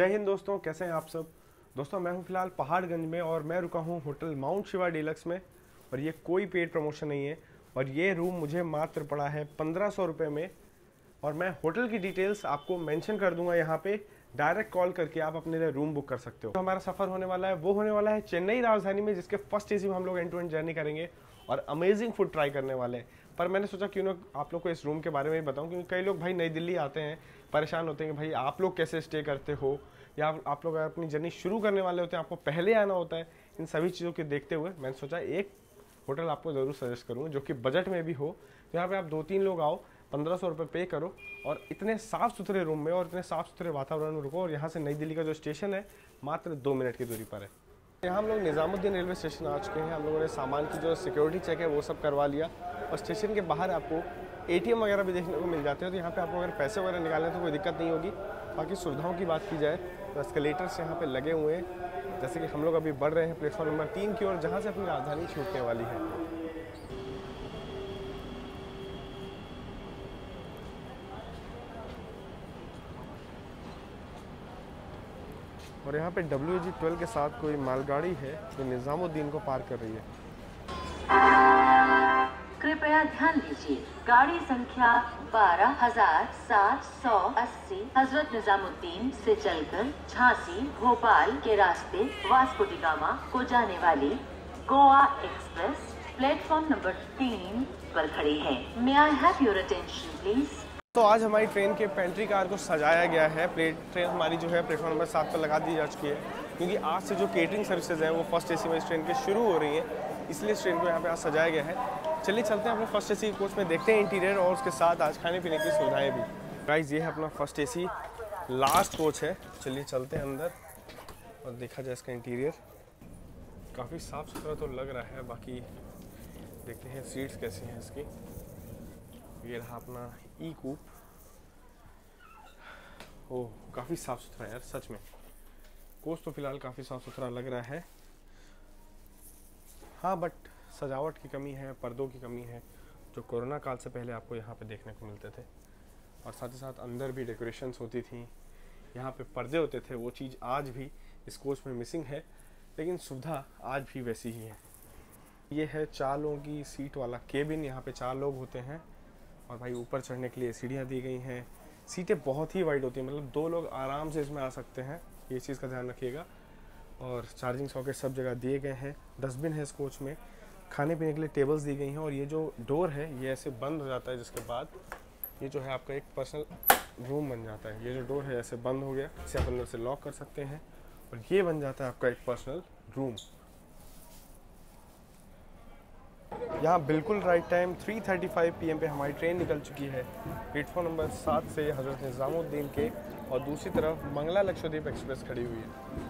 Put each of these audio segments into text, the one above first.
जय हिंद दोस्तों, कैसे हैं आप सब। दोस्तों मैं हूं फिलहाल पहाड़गंज में और मैं रुका हूं होटल माउंट शिवा डीलक्स में। और ये कोई पेड प्रमोशन नहीं है और ये रूम मुझे मात्र पड़ा है 1500 रुपये में। और मैं होटल की डिटेल्स आपको मेंशन कर दूंगा यहाँ पे। डायरेक्ट कॉल करके आप अपने लिए रूम बुक कर सकते हो। तो हमारा सफ़र होने वाला है वो होने वाला है चेन्नई राजधानी में, जिसके फर्स्ट एसी में हम लोग एंड टू एंड जर्नी करेंगे और अमेजिंग फूड ट्राई करने वाले हैं। पर मैंने सोचा क्यों ना आप लोग को इस रूम के बारे में बताऊं, क्योंकि कई लोग भाई नई दिल्ली आते हैं, परेशान होते हैं कि भाई आप लोग कैसे स्टे करते हो, या आप लोग अपनी जर्नी शुरू करने वाले होते हैं, आपको पहले आना होता है। इन सभी चीज़ों के देखते हुए मैंने सोचा एक होटल आपको ज़रूर सजेस्ट करूँगा जो कि बजट में भी हो, जहाँ पे आप 2-3 लोग आओ, 1500 रुपये पे करो और इतने साफ़ सुथरे रूम में और इतने साफ़ सुथरे वातावरण में रुको। और यहाँ से नई दिल्ली का जो स्टेशन है मात्र 2 मिनट की दूरी पर है। यहाँ हम लोग निज़ामुद्दीन रेलवे स्टेशन आ चुके हैं। हम लोगों ने सामान की जो सिक्योरिटी चेक है वो सब करवा लिया और स्टेशन के बाहर आपको ATM वगैरह भी देखने को मिल जाते हैं। तो यहाँ पे आपको अगर पैसे वगैरह निकालने तो कोई दिक्कत नहीं होगी। बाकी सुविधाओं की बात की जाए तो एस्केलेटर्स यहाँ पे लगे हुए हैं। जैसे कि हम लोग अभी बढ़ रहे हैं प्लेटफॉर्म नंबर 3 की ओर, जहाँ से अपनी राजधानी छूटने वाली है। और यहाँ पे WG12 के साथ कोई मालगाड़ी है जो निज़ामुद्दीन को पार कर रही है। कृपया ध्यान दीजिए, गाड़ी संख्या 12,780 हजरत निजामुद्दीन से चलकर झांसी भोपाल के रास्ते वास्को डी गामा को जाने वाली गोवा एक्सप्रेस प्लेटफॉर्म नंबर 3 पर खड़ी है। May I have your attention please. तो आज हमारी ट्रेन के पेंट्री कार को सजाया गया है। ट्रेन हमारी जो है प्लेटफॉर्म नंबर 7 पर लगा दी जा चुकी है, क्योंकि आज से जो केटरिंग सर्विसेज हैं वो फर्स्ट एसी में इस ट्रेन के शुरू हो रही हैं, इसलिए इस ट्रेन को यहाँ पे आज सजाया गया है। चलिए चलते हैं अपने फर्स्ट एसी कोच में, देखते हैं इंटीरियर और उसके साथ आज खाने पीने की सुविधाएं भी। गाइस ये है अपना फर्स्ट एसी लास्ट कोच है। चलिए चलते हैं अंदर और देखा जाए इसका इंटीरियर। काफ़ी साफ़ सुथरा तो लग रहा है, बाकी देखते हैं सीट्स कैसी हैं इसकी। ये रहा अपना ई-कूप। ओह काफ़ी साफ़ सुथरा यार, सच में कोच तो फिलहाल काफ़ी साफ़ सुथरा लग रहा है। हाँ बट सजावट की कमी है, पर्दों की कमी है, जो कोरोना काल से पहले आपको यहाँ पे देखने को मिलते थे। और साथ ही साथ अंदर भी डेकोरेशंस होती थी, यहाँ पे पर्दे होते थे, वो चीज़ आज भी इस कोच में मिसिंग है, लेकिन सुविधा आज भी वैसी ही है। ये है 4 लोगों की सीट वाला केबिन। यहाँ पे 4 लोग होते हैं और भाई ऊपर चढ़ने के लिए सीढ़ियाँ दी गई हैं। सीटें बहुत ही वाइड होती हैं, मतलब 2 लोग आराम से इसमें आ सकते हैं, ये चीज़ का ध्यान रखिएगा। और चार्जिंग सॉकेट सब जगह दिए गए हैं। डस्टबिन है इस कोच में। खाने पीने के लिए टेबल्स दी गई हैं। और ये जो डोर है ये ऐसे बंद हो जाता है, जिसके बाद ये जो है आपका एक पर्सनल रूम बन जाता है। ये जो डोर है ऐसे बंद हो गया, इसे आप अंदर से लॉक कर सकते हैं और ये बन जाता है आपका एक पर्सनल रूम। यहाँ बिल्कुल राइट टाइम 3:35 PM पे हमारी ट्रेन निकल चुकी है प्लेटफॉर्म नंबर 7 से हजरत निज़ामुद्दीन के, और दूसरी तरफ मंगला लक्षद्वीप एक्सप्रेस खड़ी हुई है।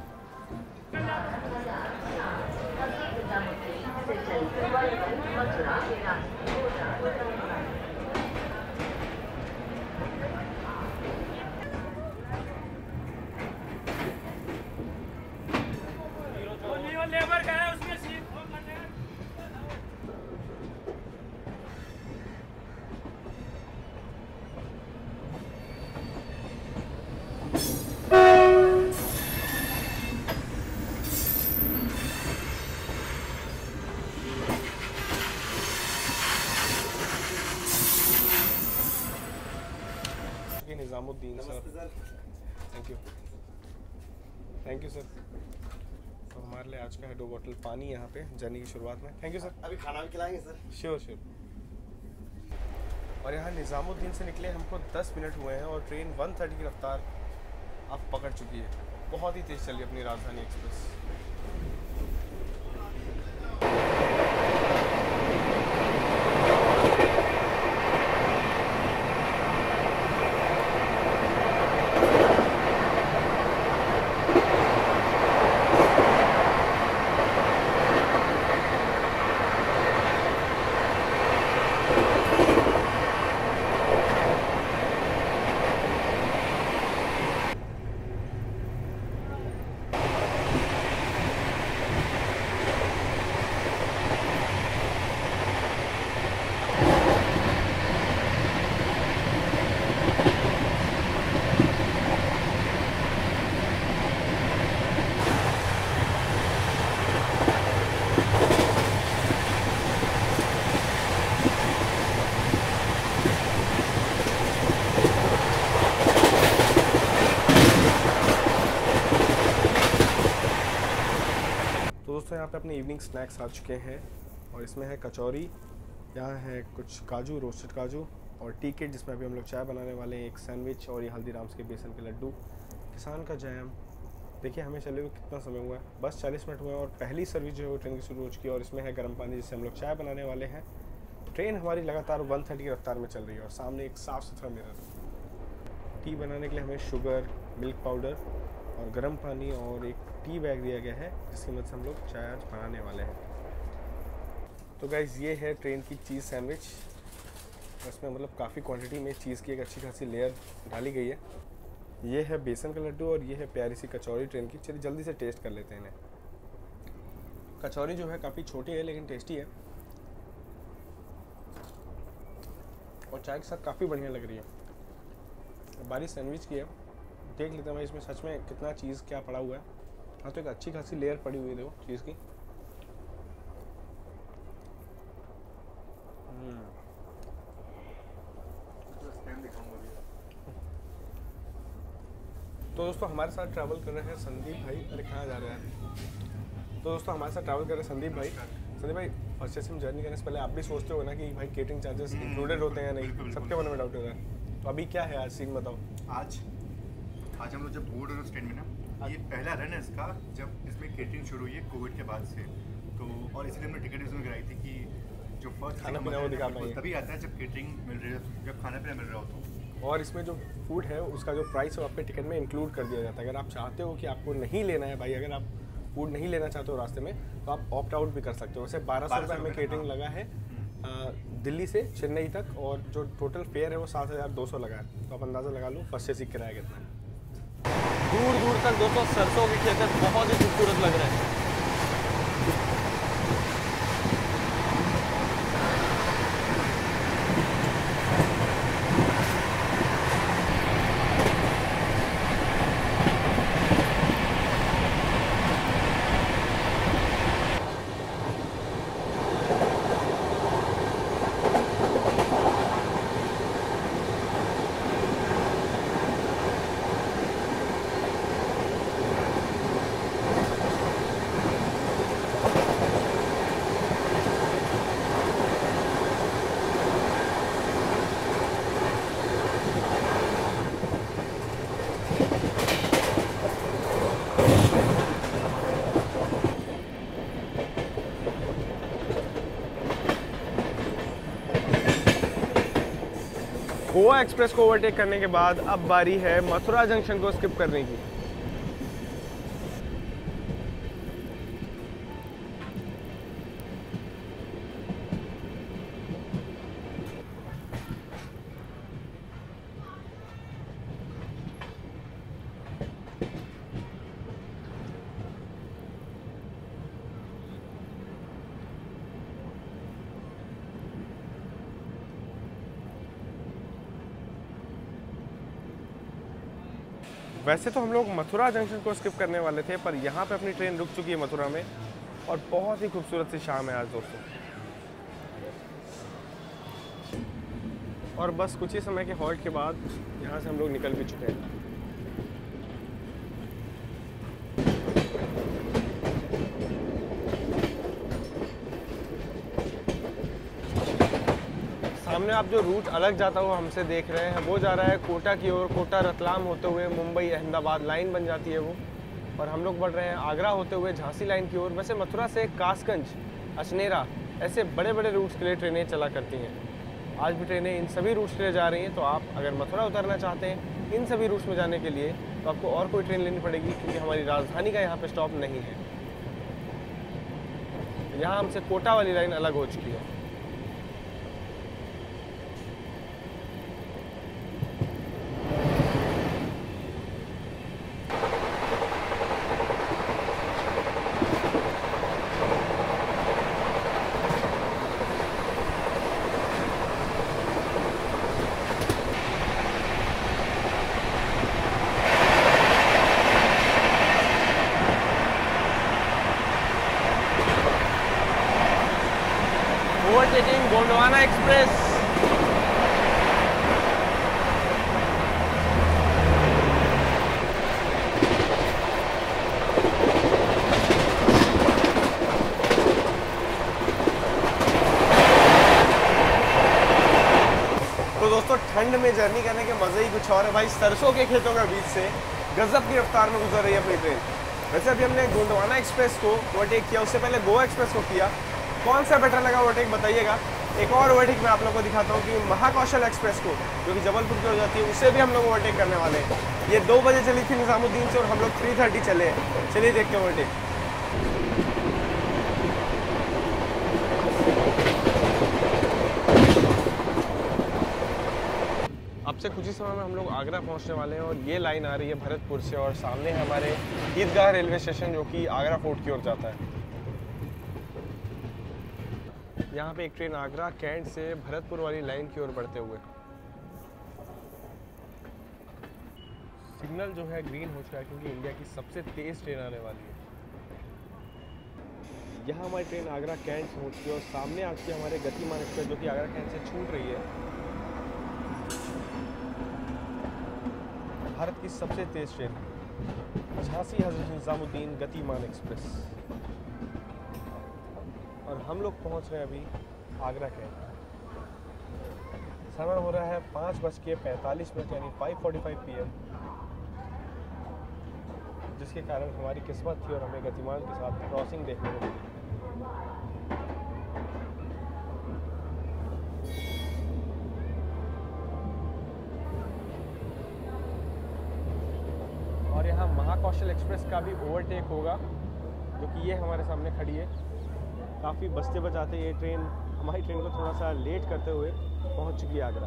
Nizamuddin sir, thank you sir. तो हमारे लिए आज का है 2 बोतल पानी यहाँ पे जर्नी की शुरुआत में। Thank you sir. अभी खाना भी खिलाएंगे सर। श्योर। और यहाँ निज़ामुद्दीन से निकले हमको 10 मिनट हुए हैं और ट्रेन 1:30 की रफ्तार अब पकड़ चुकी है। बहुत ही तेज़ चली अपनी राजधानी एक्सप्रेस। यहाँ पे अपने इवनिंग स्नैक्स आ चुके हैं और इसमें है कचौरी, यहाँ है कुछ काजू, रोस्टेड काजू और टी किट जिसमें अभी हम लोग चाय बनाने वाले हैं, एक सैंडविच और ये हल्दीराम्स के बेसन के लड्डू, किसान का जैम। देखिए हमें चले हुए कितना समय हुआ है, बस 40 मिनट हुए हैं और पहली सर्विस जो है वो ट्रेन की शुरू हो चुकी है और इसमें है गर्म पानी जिससे हम लोग चाय बनाने वाले हैं। ट्रेन हमारी लगातार 130 की रफ्तार में चल रही है और सामने एक साफ़ सुथरा मिरर। टी बनाने के लिए हमें शुगर, मिल्क पाउडर और गर्म पानी और एक टी बैग दिया गया है जिसकी मदद से हम लोग चाय आज बनाने वाले हैं। तो गाइज़ ये है ट्रेन की चीज़ सैंडविच, इसमें मतलब काफ़ी क्वांटिटी में चीज़ की एक अच्छी खासी लेयर डाली गई है। ये है बेसन का लड्डू और ये है प्यारी सी कचौरी ट्रेन की। चलिए जल्दी से टेस्ट कर लेते हैं इन्हें। कचौरी जो है काफ़ी छोटी है लेकिन टेस्टी है और चाय के साथ काफ़ी बढ़िया लग रही है। बारी सैंडविच की है, देख लेते हैं भाई इसमें सच में कितना चीज़ क्या पड़ा हुआ है। हाँ तो एक अच्छी खासी लेयर पड़ी हुई है देखो चीज़ की। तो दोस्तों हमारे साथ ट्रैवल कर रहे हैं संदीप भाई। अरे कहाँ जा रहे हैं? तो दोस्तों हमारे साथ ट्रैवल कर रहे हैं संदीप भाई। संदीप भाई फर्स्ट से हम जर्नी करने से पहले आप भी सोचते हो ना कि भाई केटरिंग चार्जेस इंक्लूडेड होते हैं या नहीं, सबके मन में डाउट होता है। तो अभी क्या है आज सीन बताओ। आज हम लोग जब बोर्ड और स्टैंड में ना, ये पहला रन है इसका जब इसमें केटरिंग शुरू हुई है कोविड के बाद से। तो और इसलिए हमने टिकट इसमें कराई थी कि जो फर्स्ट खाना पीना वो दिखा पाएंगे, तभी आता है जब केटरिंग मिल रही है, जब खाना पीना मिल रहा हो तो। और इसमें जो फूड है उसका जो प्राइस है आपके टिकट में इंक्लूड कर दिया जाता है। अगर आप चाहते हो कि आपको नहीं लेना है भाई, अगर आप फूड नहीं लेना चाहते हो रास्ते में तो आप ऑप्ट आउट भी कर सकते हो। वैसे 1200 रुपये हमें केटरिंग लगा है दिल्ली से चेन्नई तक और जो टोटल फेयर है वो 7200 लगा है। तो आप अंदाज़ा लगा लो फर्स्ट एसी किराया कितना है। दूर दूर तक दोस्तों सरसों की खेत बहुत ही खूबसूरत लग रहा है। गोवा एक्सप्रेस को ओवरटेक करने के बाद अब बारी है मथुरा जंक्शन को स्किप करने की। वैसे तो हम लोग मथुरा जंक्शन को स्किप करने वाले थे पर यहाँ पे अपनी ट्रेन रुक चुकी है मथुरा में और बहुत ही खूबसूरत सी शाम है आज दोस्तों। और बस कुछ ही समय के हॉल्ट के बाद यहाँ से हम लोग निकल भी चुके हैं। सामने आप जो रूट अलग जाता हुआ हमसे देख रहे हैं वो जा रहा है कोटा की ओर। कोटा रतलाम होते हुए मुंबई अहमदाबाद लाइन बन जाती है वो, और हम लोग बढ़ रहे हैं आगरा होते हुए झांसी लाइन की ओर। वैसे मथुरा से कासगंज, अचनेरा ऐसे बड़े बड़े रूट्स के लिए ट्रेनें चला करती हैं। आज भी ट्रेनें इन सभी रूट्स के लिए जा रही हैं। तो आप अगर मथुरा उतरना चाहते हैं इन सभी रूट्स में जाने के लिए तो आपको और कोई ट्रेन लेनी पड़ेगी क्योंकि हमारी राजधानी का यहाँ पर स्टॉप नहीं है। यहाँ हमसे कोटा वाली लाइन अलग हो चुकी है। Overtaking Gondwana Express. दोस्तों ठंड में जर्नी करने के मज़े ही कुछ और है भाई। सरसों के खेतों के बीच से गजब की रफ्तार में गुजर रही है अपनी ट्रेन। वैसे अभी हमने गोंडवाना एक्सप्रेस को ओवरटेक किया, उससे पहले गोवा एक्सप्रेस को किया। कौन सा बेटर लगा ओवरटेक बताइएगा। एक और ओवरटेक मैं आप लोगों को दिखाता हूँ कि महाकौशल एक्सप्रेस को, जो कि जबलपुर की हो जाती है, उसे भी हम लोग ओवरटेक करने वाले हैं। ये 2 बजे चली थी निजामुद्दीन से और हम लोग 3:30 चले हैं। चलिए देखते हैं ओवरटेक। अब से कुछ ही समय में हम लोग आगरा पहुंचने वाले हैं और ये लाइन आ रही है भरतपुर से और सामने है हमारे ईदगाह रेलवे स्टेशन, जो कि आगरा फोर्ट की ओर जाता है। यहाँ पे एक ट्रेन आगरा कैंट से भरतपुर वाली लाइन की ओर बढ़ते हुए। सिग्नल जो है ग्रीन हो चुका है क्योंकि इंडिया की सबसे तेज ट्रेन आने वाली है। यहाँ हमारी ट्रेन आगरा कैंट से होती है और सामने आ चुकी है हमारे गतिमान एक्सप्रेस, जो कि आगरा कैंट से छूट रही है। भारत की सबसे तेज ट्रेन झांसी हजरत निजामुद्दीन गतिमान एक्सप्रेस। और हम लोग पहुंच रहे हैं अभी आगरा कैंट। समय हो रहा है 5:45 यानी 5:45 PM, जिसके कारण हमारी किस्मत थी और हमें गतिमान के साथ क्रॉसिंग देखने को मिली। और यहाँ महाकौशल एक्सप्रेस का भी ओवरटेक होगा, जो कि ये हमारे सामने खड़ी है। काफ़ी बचते बचाते ये ट्रेन हमारी ट्रेन को थोड़ा सा लेट करते हुए पहुँच चुकी है आगरा।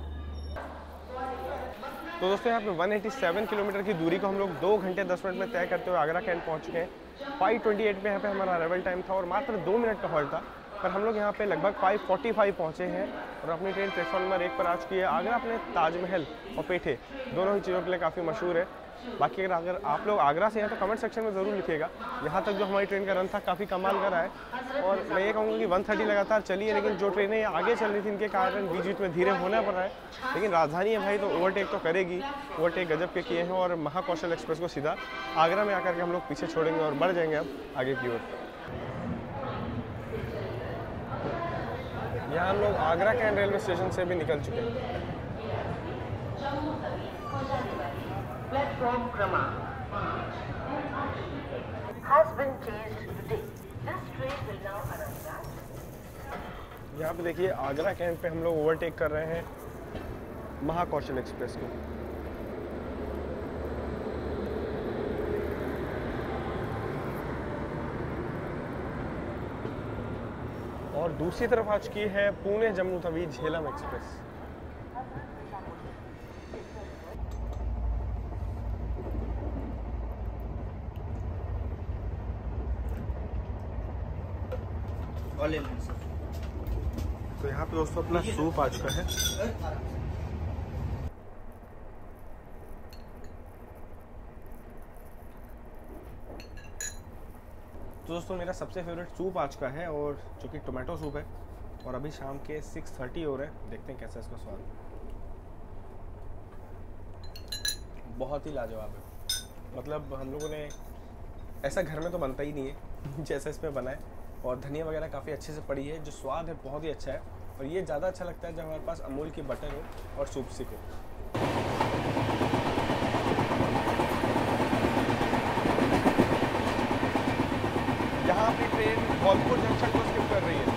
तो दोस्तों यहाँ पे 187 किलोमीटर की दूरी को हम लोग 2 घंटे 10 मिनट में तय करते हुए आगरा कैंट पहुँच चुके हैं। 5:28 पे यहाँ पे हमारा अराइवल टाइम था और मात्र 2 मिनट का हॉल्ट था, पर हम लोग यहाँ पे लगभग 5:45 पहुँचे हैं और अपनी ट्रेन प्लेटफॉर्म नंबर 1 पर आ चुकी है। आगरा अपने ताजमहल और पेठे दोनों ही चीज़ों के लिए काफ़ी मशहूर है। बाकी अगर आप लोग आगरा से हैं तो कमेंट सेक्शन में ज़रूर लिखिएगा। यहाँ तक जो हमारी ट्रेन का रन था काफ़ी कमाल का रहा है और मैं ये कहूँगा कि 130 लगातार चली है, लेकिन जो ट्रेनें आगे चल रही थी इनके कारण बीच बीच में धीरे होना पड़ रहा है। लेकिन राजधानी है भाई, तो ओवरटेक तो करेगी। ओवरटेक गजब के किए हैं और महाकौशल एक्सप्रेस को सीधा आगरा में आकर के हम लोग पीछे छोड़ेंगे और बढ़ जाएंगे अब आगे की ओर। यहाँ हम लोग आगरा कैंट रेलवे स्टेशन से भी निकल चुके हैं। Platform क्रमांक has been changed today. This train will now arrive. यहाँ पे देखिए आगरा कैंट पे हम लोग ओवरटेक कर रहे हैं महाकौशल एक्सप्रेस को। और दूसरी तरफ आ चुकी है पुणे जम्मू तवी झेलम एक्सप्रेस। तो यहाँ पे दोस्तों अपना सूप आ चुका है। तो दोस्तों मेरा सबसे फेवरेट सूप आ चुका है और जो कि टोमेटो सूप है और अभी शाम के 6:30 हो रहे हैं। देखते हैं कैसा इसका स्वाद। बहुत ही लाजवाब है। मतलब हम लोगों ने ऐसा घर में तो बनता ही नहीं है जैसा इसमें बना है और धनिया वगैरह काफ़ी अच्छे से पड़ी है। जो स्वाद है बहुत ही अच्छा है और ये ज़्यादा अच्छा लगता है जब हमारे पास अमूल की बटर हो और सूप सिक हो। यहाँ पे ट्रेन धौलपुर जंक्शन को स्किप कर रही है।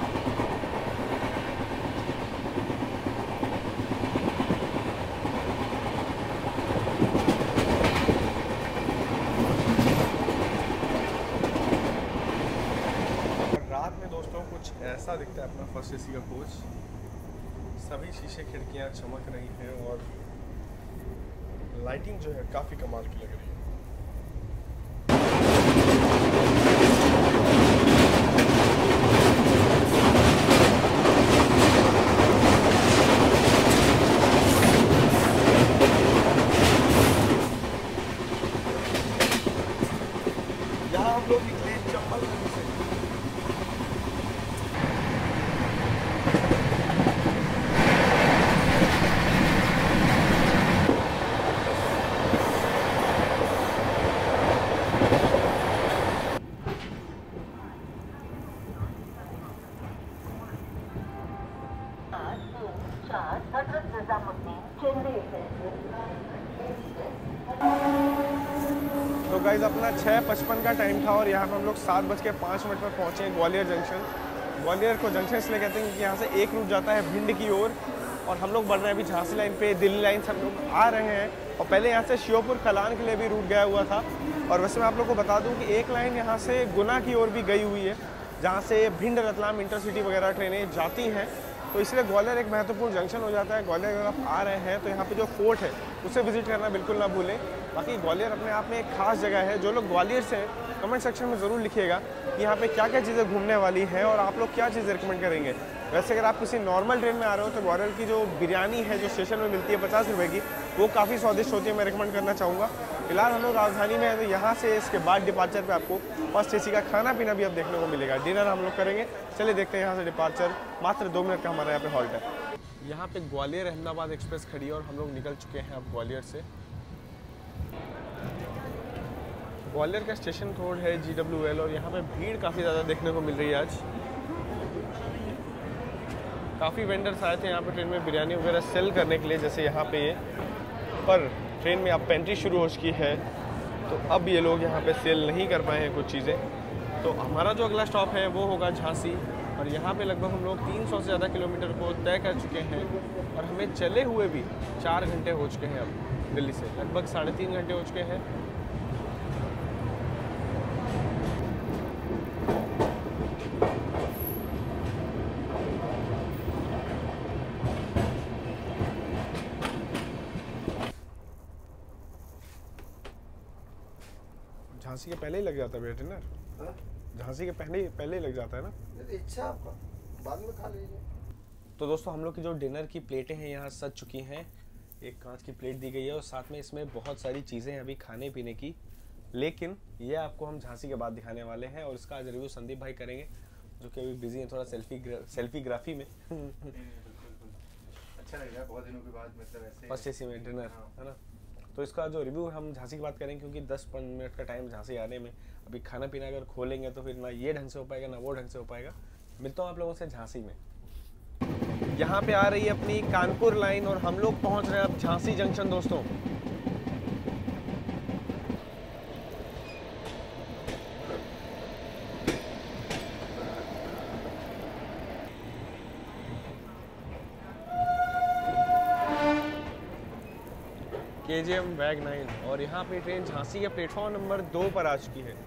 कुछ ऐसा दिखता है अपना फर्स्ट एसी का कोच। सभी शीशे खिड़कियां चमक रही हैं और लाइटिंग जो है काफ़ी कमाल की लग रही है। यहाँ हम लोग निकले चंबल से। हजरत निजामुद्दीन चेन्नई तो गाइज अपना 6:55 का टाइम था और यहाँ पर हम लोग 7:05 पर पहुँचे ग्वालियर जंक्शन। ग्वालियर को जंक्शन इसलिए कहते हैं क्योंकि यहाँ से एक रूट जाता है भिंड की ओर और हम लोग बढ़ रहे हैं अभी झांसी लाइन पे, दिल्ली लाइन से हम लोग आ रहे हैं। और पहले यहाँ से श्योपुर कलान के लिए भी रूट गया हुआ था। और वैसे मैं आप लोग को बता दूँ कि एक लाइन यहाँ से गुना की ओर भी गई हुई है, जहाँ से भिंड रतलाम इंटरसिटी वगैरह ट्रेनें जाती हैं। तो इसलिए ग्वालियर एक महत्वपूर्ण जंक्शन हो जाता है। ग्वालियर अगर आप आ रहे हैं तो यहाँ पे जो फोर्ट है उसे विजिट करना बिल्कुल ना भूलें। बाकी ग्वालियर अपने आप में एक खास जगह है। जो लोग ग्वालियर से हैं कमेंट सेक्शन में ज़रूर लिखिएगा कि यहाँ पे क्या क्या चीज़ें घूमने वाली हैं और आप लोग क्या चीज़ें रिकमेंड करेंगे। वैसे अगर आप किसी नॉर्मल ट्रेन में आ रहे हो तो ग्वालियर की जो बिरयानी है जो स्टेशन में मिलती है 50 रुपये की, वो काफ़ी स्वादिष्ट होती है, मैं रिकमेंड करना चाहूँगा। फिलहाल हम लोग राजधानी में हैं तो यहाँ से इसके बाद डिपार्चर पे आपको फर्स्ट एसी का खाना पीना भी अब देखने को मिलेगा। डिनर हम लोग करेंगे। चलिए देखते हैं यहाँ से डिपार्चर, मात्र 2 मिनट का हमारा यहाँ पे हॉल्ट है। यहाँ पे ग्वालियर अहमदाबाद एक्सप्रेस खड़ी है और हम लोग निकल चुके हैं अब ग्वालियर से। ग्वालियर का स्टेशन कोड है GWL और यहाँ पे भीड़ काफ़ी ज़्यादा देखने को मिल रही है आज। काफ़ी वेंडर्स आए थे यहाँ पे ट्रेन में बिरयानी वगैरह सेल करने के लिए, जैसे यहाँ पे ये। पर ट्रेन में अब पेंट्री शुरू हो चुकी है तो अब ये लोग यहाँ पे सेल नहीं कर पाए हैं कुछ चीज़ें। तो हमारा जो अगला स्टॉप है वो होगा झांसी और यहाँ पे लगभग हम लोग 300 से ज़्यादा किलोमीटर को तय कर चुके हैं और हमें चले हुए भी 4 घंटे हो चुके हैं। अब दिल्ली से लगभग 3.5 घंटे हो चुके हैं। झांसी के पहले ही लग जाता है भैया डिनर? झांसी के पहले ही लग जाता है ना? इच्छा आपका, बाद में खा लीजिए। तो दोस्तों हम लोग की जो डिनर की प्लेटें हैं यहाँ सज चुकी हैं। एक कांच की प्लेट दी गई है और साथ में इसमें बहुत सारी चीज़ें हैं अभी खाने पीने की, लेकिन ये आपको हम झांसी के बाद दिखाने वाले हैं और इसका आज रिव्यू संदीप भाई करेंगे जो कि अभी बिजी हैं थोड़ा सेल्फीग्राफी में। अच्छा लग रहा है बहुत दिनों के बाद, मतलब ऐसे फर्स्ट एसी में डिनर है ना। तो इसका जो रिव्यू हम झांसी की बात करेंगे क्योंकि 10-15 मिनट का टाइम झांसी आने में। अभी खाना पीना अगर खोलेंगे तो फिर ना ये ढंग से हो पाएगा ना वो ढंग से हो पाएगा। मिलता हूँ आप लोगों से झांसी में। यहाँ पे आ रही है अपनी कानपुर लाइन और हम लोग पहुँच रहे हैं अब झांसी जंक्शन दोस्तों। KGM वैग 9 और यहाँ पे ट्रेन झांसी के प्लेटफॉर्म नंबर 2 पर आ चुकी है।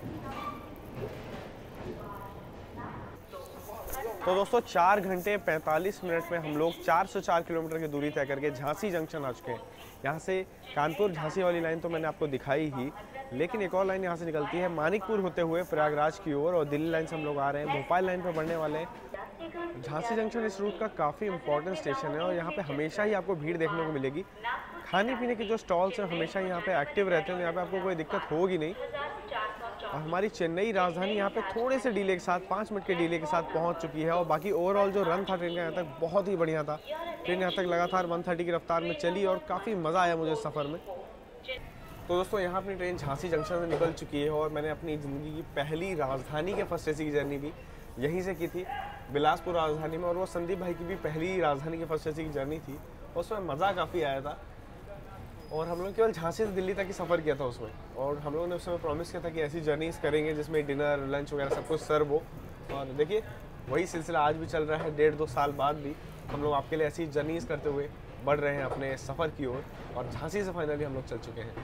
तो दोस्तों 4 घंटे 45 मिनट में हम लोग 404 किलोमीटर की दूरी तय करके झांसी जंक्शन आ चुके हैं। यहाँ से कानपुर झांसी वाली लाइन तो मैंने आपको दिखाई ही, लेकिन एक और लाइन यहाँ से निकलती है मानिकपुर होते हुए प्रयागराज की ओर और दिल्ली लाइन से हम लोग आ रहे हैं, भोपाल लाइन पर बढ़ने वाले हैं। झांसी जंक्शन इस रूट का काफ़ी इंपॉर्टेंट स्टेशन है और यहाँ पे हमेशा ही आपको भीड़ देखने को मिलेगी। खाने पीने के जो स्टॉल्स हैं हमेशा यहाँ पे एक्टिव रहते हैं, यहाँ पे आपको कोई दिक्कत होगी नहीं। और हमारी चेन्नई राजधानी यहाँ पे थोड़े से डिले के साथ 5 मिनट के डिले के साथ पहुँच चुकी है और बाकी ओवरऑल जो रन था ट्रेन का यहाँ तक बहुत ही बढ़िया था। ट्रेन यहाँ तक लगातार 130 की रफ्तार में चली और काफ़ी मज़ा आया मुझे सफ़र में। तो दोस्तों यहाँ अपनी ट्रेन झांसी जंक्शन से निकल चुकी है और मैंने अपनी ज़िंदगी की पहली राजधानी के फर्स्ट एसी की जर्नी भी यहीं से की थी, बिलासपुर राजधानी में। और वो संदीप भाई की भी पहली राजधानी की फर्स्ट एसी की जर्नी थी, उसमें मज़ा काफ़ी आया था। और हम लोग केवल झांसी से दिल्ली तक ही सफ़र किया था उसमें, और हम लोगों ने उस समय प्रॉमिस किया था कि ऐसी जर्नीज़ करेंगे जिसमें डिनर लंच वगैरह सब कुछ सर्व हो। और देखिए वही सिलसिला आज भी चल रहा है। 1.5-2 साल बाद भी हम लोग आपके लिए ऐसी जर्नीज़ करते हुए बढ़ रहे हैं अपने सफ़र की ओर और झांसी से फाइनली हम लोग चल चुके हैं।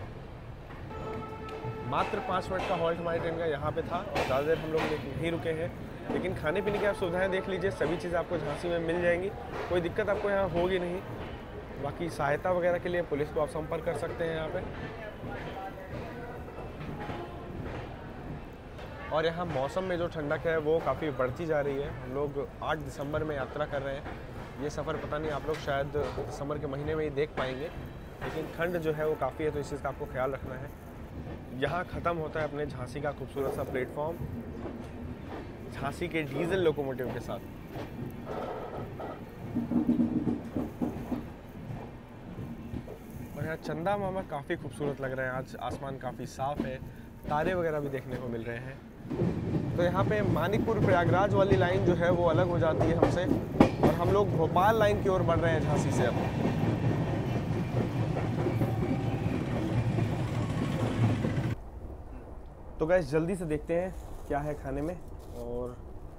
मात्र 5 मिनट का हॉल्ट हमारी ट्रेन का यहाँ पे था और ज़्यादा देर हम लोग नहीं रुके हैं, लेकिन खाने पीने की आप सुविधाएं देख लीजिए, सभी चीज़ें आपको झांसी में मिल जाएंगी, कोई दिक्कत आपको यहाँ होगी नहीं। बाकी सहायता वगैरह के लिए पुलिस को आप संपर्क कर सकते हैं यहाँ पे। और यहाँ मौसम में जो ठंडक है वो काफ़ी बढ़ती जा रही है। हम लोग 8 दिसंबर में यात्रा कर रहे हैं। ये सफ़र पता नहीं आप लोग शायद दिसंबर के महीने में ही देख पाएंगे, लेकिन ठंड जो है वो काफ़ी है, तो इस चीज़ का आपको ख्याल रखना है। यहाँ ख़त्म होता है अपने झांसी का खूबसूरत सा प्लेटफॉर्म झांसी के डीजल लोकोमोटिव के साथ। और यहाँ चंदा मामा काफ़ी खूबसूरत लग रहे हैं। आज आसमान काफ़ी साफ़ है, तारे वगैरह भी देखने को मिल रहे हैं। तो यहाँ पे मानिकपुर प्रयागराज वाली लाइन जो है वो अलग हो जाती है हमसे और हम लोग भोपाल लाइन की ओर बढ़ रहे हैं झांसी से अब। तो गाइस जल्दी से देखते हैं क्या है खाने में। और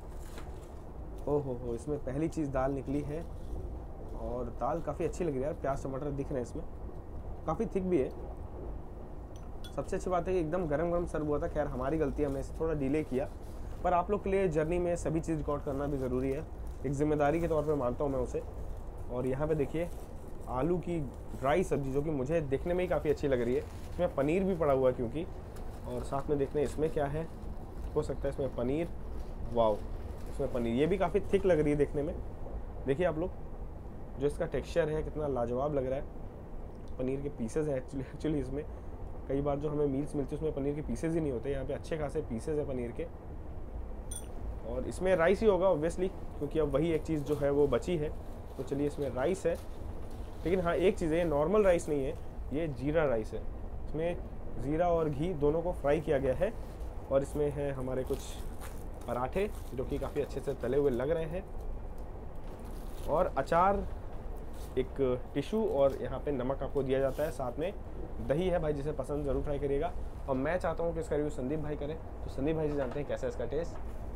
ओहो इसमें पहली चीज़ दाल निकली है और दाल काफ़ी अच्छी लग रही है यार, प्याज टमाटर दिख रहे हैं इसमें, काफ़ी थिक भी है। सबसे अच्छी बात है कि एकदम गरम गरम सर्व हुआ था। खैर हमारी गलती है, हमने इसे थोड़ा डिले किया, पर आप लोग के लिए जर्नी में सभी चीज़ रिकॉर्ड करना भी ज़रूरी है, एक जिम्मेदारी के तौर पे मानता हूँ मैं उसे। और यहाँ पे देखिए आलू की ड्राई सब्जी जो कि मुझे देखने में ही काफ़ी अच्छी लग रही है। इसमें पनीर भी पड़ा हुआ है क्योंकि, और साथ में देखते हैं इसमें क्या है, हो सकता है इसमें पनीर, वाओ इसमें पनीर, ये भी काफ़ी थिक लग रही है देखने में। देखिए आप लोग जो इसका टेक्सचर है कितना लाजवाब लग रहा है। पनीर के पीसेज हैं एक्चुअली इसमें, कई बार जो हमें मील्स मिलती है उसमें पनीर के पीसेज ही नहीं होते, यहाँ पे अच्छे खासे पीसेज हैं पनीर के। और इसमें राइस ही होगा ऑब्वियसली, क्योंकि अब वही एक चीज़ जो है वो बची है, तो चलिए इसमें राइस है। लेकिन हाँ एक चीज़ है, ये नॉर्मल राइस नहीं है, ये जीरा राइस है। इसमें ज़ीरा और घी दोनों को फ्राई किया गया है। और इसमें है हमारे कुछ पराठे जो कि काफ़ी अच्छे से तले हुए लग रहे हैं, और अचार, एक टिश्यू, और यहाँ पे नमक आपको दिया जाता है, साथ में दही है भाई, जिसे पसंद ज़रूर ट्राई करिएगा। और मैं चाहता हूँ कि इसका रिव्यू संदीप भाई करें, तो संदीप भाई जी जानते हैं कैसा है इसका टेस्ट।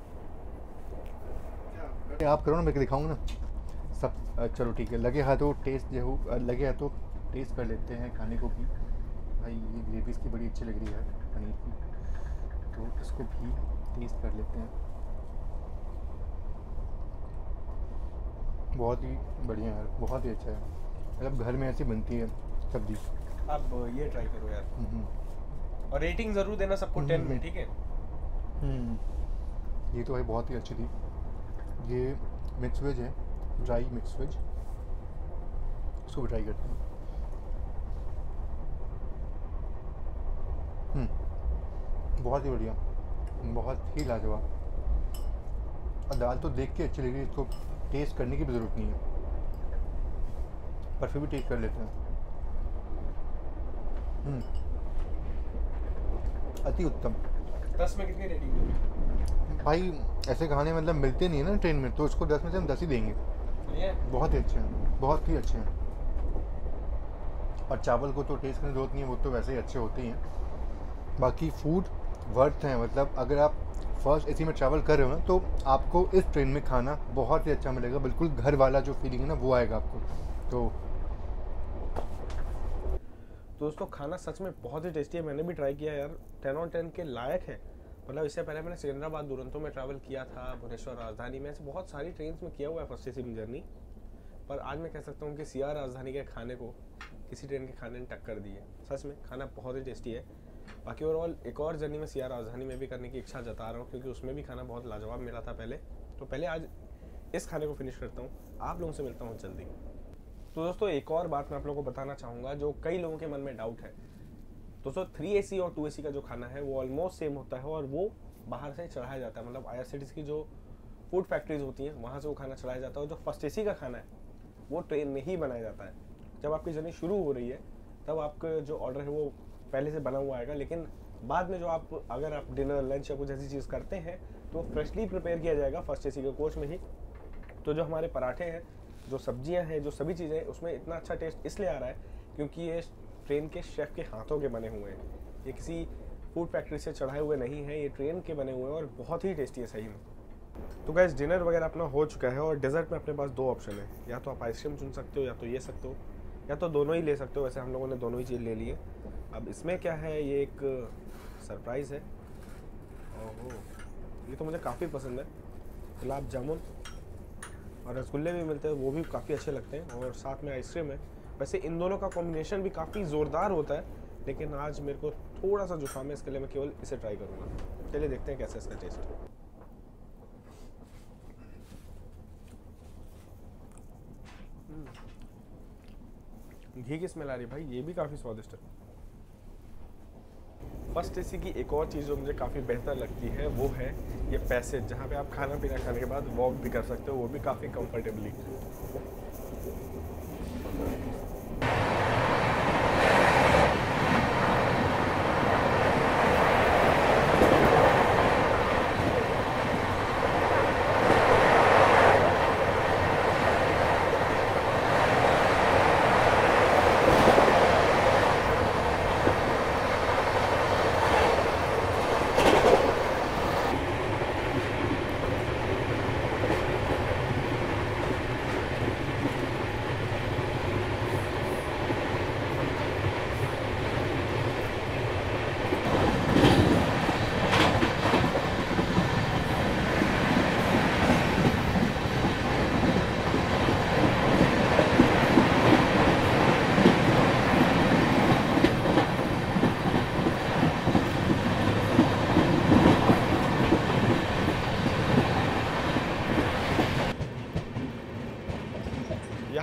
आप करो ना, मैं दिखाऊंगा ना सब। चलो ठीक है, लगे हाथों टेस्ट जो हो, लगे हाथों टेस्ट कर लेते हैं खाने को भी। भाई ये ग्रेवी इसकी बड़ी अच्छी लग रही है पनीर की, तो इसको भी टेस्ट कर लेते हैं। बहुत ही बढ़िया है, बहुत ही अच्छा है, मतलब घर में ऐसी बनती है सब्जी। आप ये ट्राई करो यार, और रेटिंग ज़रूर देना सबको 10 में, ठीक है। ये तो भाई बहुत ही अच्छी थी। ये मिक्स वेज है, ड्राई मिक्स वेज, इसको भी ट्राई करते हैं। बहुत ही बढ़िया, बहुत ही लाजवाब। और दाल तो देख के अच्छी लग रही है, इसको टेस्ट करने की भी ज़रूरत नहीं है, पर फिर भी टेस्ट कर लेते हैं। अति उत्तम। 10 में कितनी रेटिंग दोगे भाई? ऐसे खाने मतलब मिलते नहीं है ना ट्रेन में, तो इसको 10 में से हम 10 ही देंगे। बहुत ही अच्छे हैं, बहुत ही अच्छे हैं। और चावल को तो टेस्ट करने की जरूरत नहीं है, वो तो वैसे ही अच्छे होते ही हैं। बाकी फूड वर्थ है, मतलब अगर आप फर्स्ट एसी में ट्रैवल कर रहे हो ना, तो आपको इस ट्रेन में खाना बहुत ही अच्छा मिलेगा, बिल्कुल घर वाला जो फीलिंग है ना वो आएगा आपको। तो दोस्तों खाना सच में बहुत ही टेस्टी है, मैंने भी ट्राई किया यार, 10 और 10 के लायक है। मतलब इससे पहले मैंने सिकंदराबाद दुरंतो में ट्रैवल किया था, भुवनेश्वर राजधानी में, ऐसे बहुत सारी ट्रेन में किया हुआ है फर्स्ट एसी में जर्नी। पर आज मैं कह सकता हूँ कि सीआर राजधानी के खाने को किसी ट्रेन के खाने ने टक्कर दी है। सच में खाना बहुत ही टेस्टी है। बाकी ओवरऑल एक और जर्नी में सीआर राजधानी में भी करने की इच्छा जता रहा हूँ, क्योंकि उसमें भी खाना बहुत लाजवाब मिला था पहले। तो पहले आज इस खाने को फिनिश करता हूँ, आप लोगों से मिलता हूँ जल्दी। तो दोस्तों एक और बात मैं आप लोगों को बताना चाहूँगा जो कई लोगों के मन में डाउट है। दोस्तों 3AC और 2AC का जो खाना है वो ऑलमोस्ट सेम होता है, और वो बाहर से चढ़ाया जाता है, मतलब IRCTC की जो फूड फैक्ट्रीज होती हैं वहाँ से वो खाना चढ़ाया जाता है। और जो फर्स्ट AC का खाना है वो ट्रेन में ही बनाया जाता है। जब आपकी जर्नी शुरू हो रही है तब आपका जो ऑर्डर है वो पहले से बना हुआ आएगा, लेकिन बाद में जो आप अगर आप डिनर लंच या कुछ ऐसी चीज़ करते हैं तो फ्रेशली प्रिपेयर किया जाएगा फर्स्ट AC के कोच में ही। तो जो हमारे पराठे हैं, जो सब्जियां हैं, जो सभी चीज़ें, उसमें इतना अच्छा टेस्ट इसलिए आ रहा है क्योंकि ये ट्रेन के शेफ़ के हाथों के बने हुए हैं, ये किसी फूड फैक्ट्री से चढ़ाए हुए नहीं हैं, ये ट्रेन के बने हुए हैं और बहुत ही टेस्टी है सही में। तो गाइस डिनर वगैरह अपना हो चुका है, और डेजर्ट में अपने पास 2 ऑप्शन है, या तो आप आइसक्रीम चुन सकते हो या तो ये सकते हो, या तो दोनों ही ले सकते हो। वैसे हम लोगों ने दोनों ही चीज़ ले ली है। अब इसमें क्या है, ये एक सरप्राइज़ है। ओहो ये तो मुझे काफ़ी पसंद है। गुलाब जामुन और रसगुल्ले भी मिलते हैं, वो भी काफ़ी अच्छे लगते हैं, और साथ में आइसक्रीम है। वैसे इन दोनों का कॉम्बिनेशन भी काफ़ी ज़ोरदार होता है, लेकिन आज मेरे को थोड़ा सा जुकाम है, इसके लिए मैं केवल इसे ट्राई करूँगा। चलिए देखते हैं कैसा इसका टेस्ट। घी की स्मेल आ रही है भाई, ये भी काफ़ी स्वादिष्ट है। फर्स्ट AC की एक और चीज़ जो मुझे काफ़ी बेहतर लगती है वो है ये पैसेज, जहाँ पे आप खाना पीना खाने के बाद वॉक भी कर सकते हो, वो भी काफ़ी कंफर्टेबली।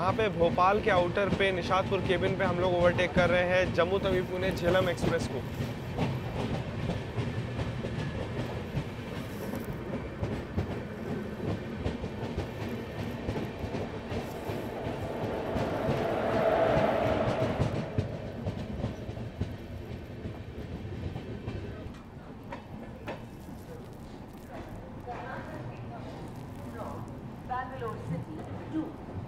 यहाँ पे भोपाल के आउटर पे निशातपुर केबिन पे हम लोग ओवरटेक कर रहे हैं जम्मू तवी पुणे झेलम एक्सप्रेस को। Bangalore City 2.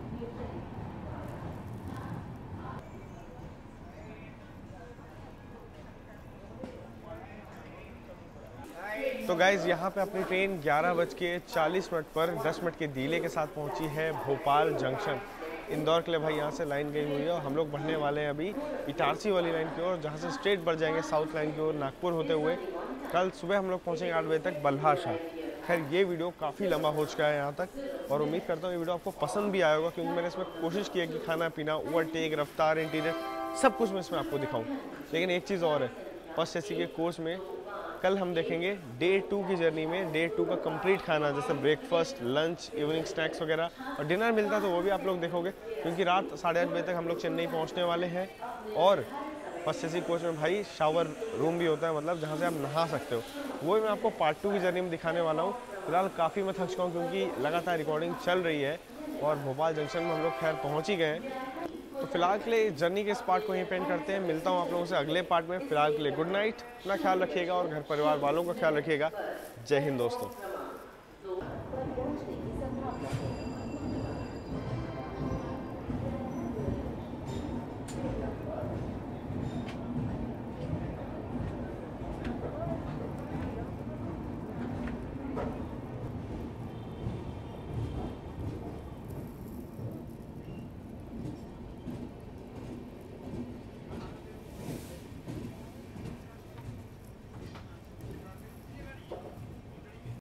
तो गाइज़ यहाँ पे अपनी ट्रेन 11:40 पर 10 मिनट के डीले के साथ पहुँची है भोपाल जंक्शन। इंदौर के लिए भाई यहाँ से लाइन गई हुई है और हम लोग बढ़ने वाले हैं अभी इटारसी वाली लाइन की ओर, जहाँ से स्ट्रेट बढ़ जाएंगे साउथ लाइन की ओर नागपुर होते हुए। कल सुबह हम लोग पहुँचेंगे 8 बजे तक बल्हार शाह। खैर ये वीडियो काफ़ी लंबा हो चुका है यहाँ तक और उम्मीद करता हूँ ये वीडियो आपको पसंद भी आएगा, क्योंकि मैंने इसमें कोशिश की है कि खाना पीना, ओवरटेक, रफ्तार, इंटीरियर सब कुछ मैं इसमें आपको दिखाऊँ। लेकिन एक चीज़ और है, फर्स्ट एसी के कोर्स में कल हम देखेंगे डे 2 की जर्नी में डे 2 का कंप्लीट खाना, जैसे ब्रेकफास्ट, लंच, इवनिंग स्नैक्स वगैरह, और डिनर मिलता है तो वो भी आप लोग देखोगे, क्योंकि रात 8:30 बजे तक हम लोग चेन्नई पहुंचने वाले हैं। और फर्स्ट एसी कोच में भाई शावर रूम भी होता है, मतलब जहां से आप नहा सकते हो, वो मैं आपको पार्ट 2 की जर्नी में दिखाने वाला हूँ। फिलहाल काफ़ी मैं थक चुका हूँ क्योंकि लगातार रिकॉर्डिंग चल रही है और भोपाल जंक्शन में हम लोग खैर पहुँच ही गए हैं। तो फिलहाल के लिए जर्नी के इस पार्ट को यहीं पेंड करते हैं। मिलता हूँ आप लोगों से अगले पार्ट में। फिलहाल के लिए गुड नाइट, अपना ख्याल रखिएगा और घर परिवार वालों का ख्याल रखिएगा। जय हिंद दोस्तों।